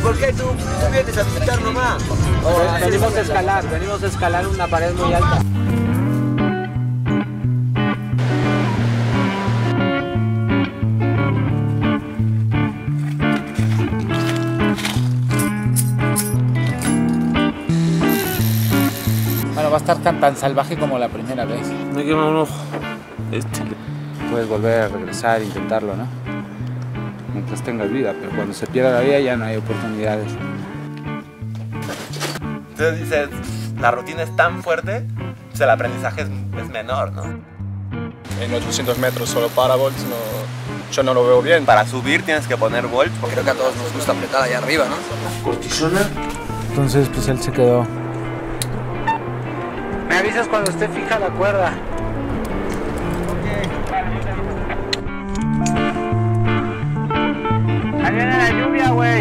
por qué tú vienes a visitar nomás? Venimos a escalar una pared muy alta. Bueno, va a estar tan salvaje como la primera vez. Me quema un ojo. Puedes volver a regresar e intentarlo, ¿no? Mientras tengas vida, pero cuando se pierda la vida ya no hay oportunidades. Entonces dices, la rutina es tan fuerte, pues el aprendizaje es menor, ¿no? En 800 metros solo para volts, yo no lo veo bien. Para subir tienes que poner volts. Creo que a todos nos gusta apretar allá arriba, ¿no? Cortisona. Entonces, pues él se quedó. Me avisas cuando esté fija la cuerda. Ahí viene la lluvia, güey.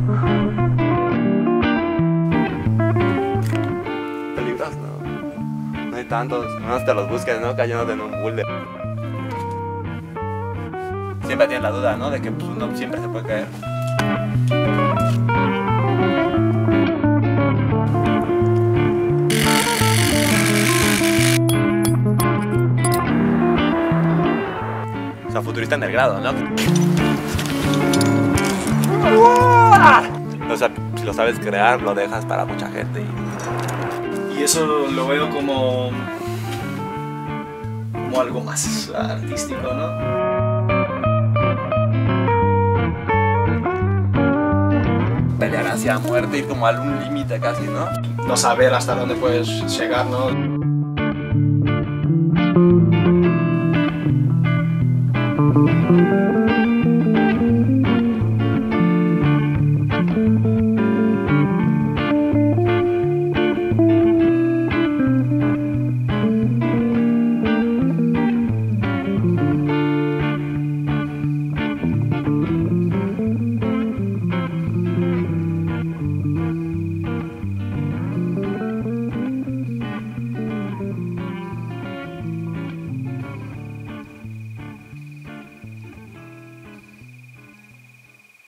Peligroso, ¿no? No hay tantos, no te los busques, ¿no? Cayéndote en un boulder. Siempre tienes la duda, ¿no? De que pues, uno siempre se puede caer. O sea, futurista en el grado, ¿no? O sea, si lo sabes crear, lo dejas para mucha gente. Y eso lo veo como algo más artístico, ¿no? Pelear hacia muerte, ir como a un límite casi, ¿no? No saber hasta dónde puedes llegar, ¿no?